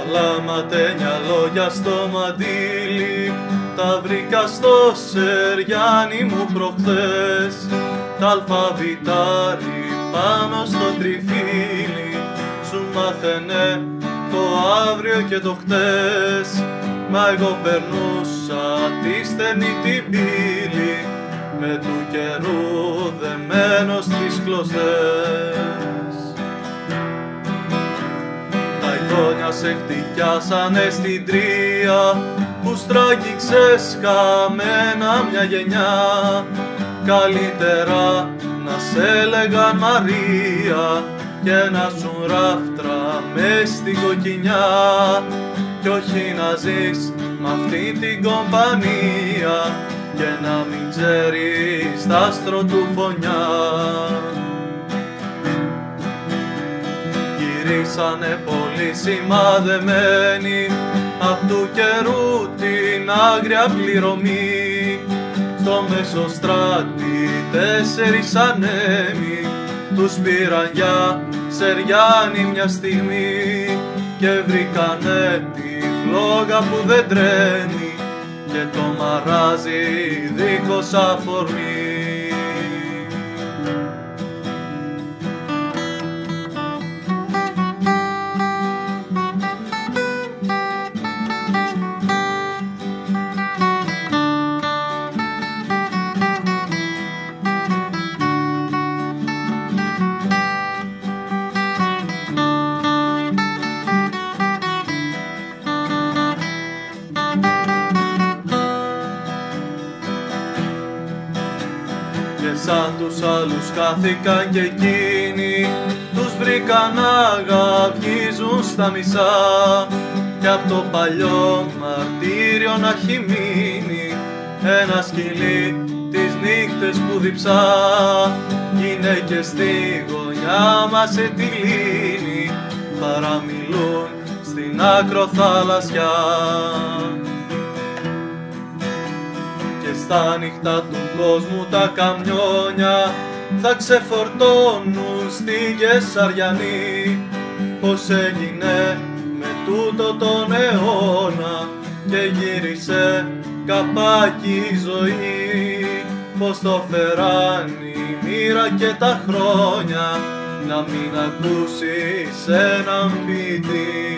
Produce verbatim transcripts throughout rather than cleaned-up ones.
Μαλάματένια λόγια στο μαντίλι, τα βρήκα στο Σεριάνι μου προχθές. Τ' αλφαβητάρι πάνω στο τριφύλι σου μάθαινε το αύριο και το χτες. Μα εγώ περνούσα τη στενή την πύλη, με του καιρού δεμένος στις κλωστές. Τα ειδόνια σε χτυκιάσανε στην τρία, που στράγγιξες καμένα μια γενιά. Καλύτερα να σε έλεγαν Μαρία και να σου ράφτρα μες στην κοκκινιά, κι όχι να ζεις μ' αυτή την κομπανία και να μην ξέρεις τ' άστρο του φωνιά. Γυρίσανε πολύ σημαδεμένοι απ' του καιρού την άγρια πληρωμή. Στο Μεσοστράτη τέσσερις ανέμοι τους πήραν για Σεριάνι μια στιγμή, και βρήκανε τη φλόγα που δεν τρέμει και το μαράζι δίχως αφορμή. Και σαν τους άλλους χάθηκαν κι εκείνοι, τους βρήκαν να γαυγίζουν στα μισά, κι απ' το παλιό μαρτύριο να έχει μείνει ένα σκυλί τις νύχτες που διψά. Γυναίκες στη γωνιά μας σε τη λύνη παραμιλούν στην ακροθαλασσιά, και στα νύχτα του κόσμου τα καμιόνια θα ξεφορτώνουν στη Κεσαριανή. Πως έγινε με τούτο τον αιώνα και γύρισε καπάκι η ζωή, πως το φεράνει η μοίρα και τα χρόνια να μην ακούσεις έναν ποιητή.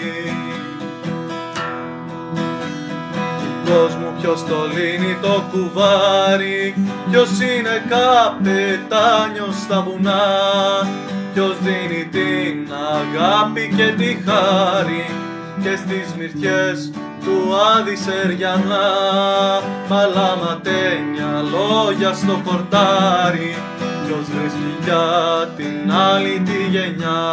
Κόσμου ποιος το λύνει το κουβάρι, ποιος είναι καπετάνιος στα βουνά, ποιος δίνει την αγάπη και τη χάρη και στις μυρτιές του Άδη Σεριανά. Μαλαματένια λόγια στο χορτάρι, ποιος βρίσκει για την άλλη τη γενιά.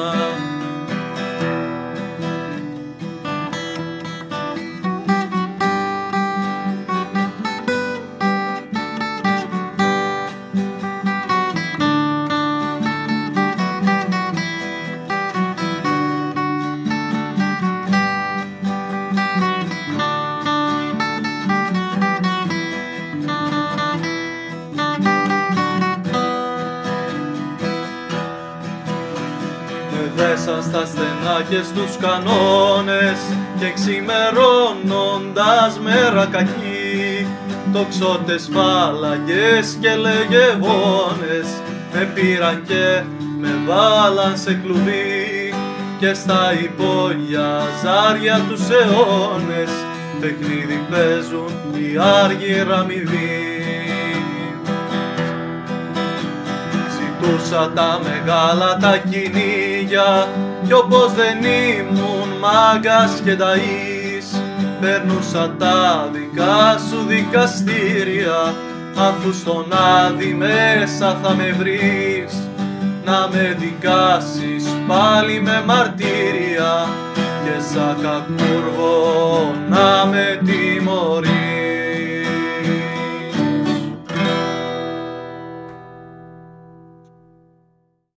Δέσαν στα στενά και στους κανόνες και ξημερώνοντας μέρα κακή, τοξότες, φάλαγγες και λεγεβόνες με πήραν και με βάλαν σε κλουβί, και στα υπόγεια ζάρια τους αιώνες παιχνίδι παίζουν οι άργοι ραμμηδοί. Ζητούσα τα μεγάλα τα κυνήγια κι όπως δεν ήμουν μάγκας και ταΐς, περνούσα τα δικά σου δικαστήρια, αφού στον Άδη μέσα θα με βρεις, να με δικάσεις πάλι με μαρτύρια και σαν κακούργο να με τιμωρείς.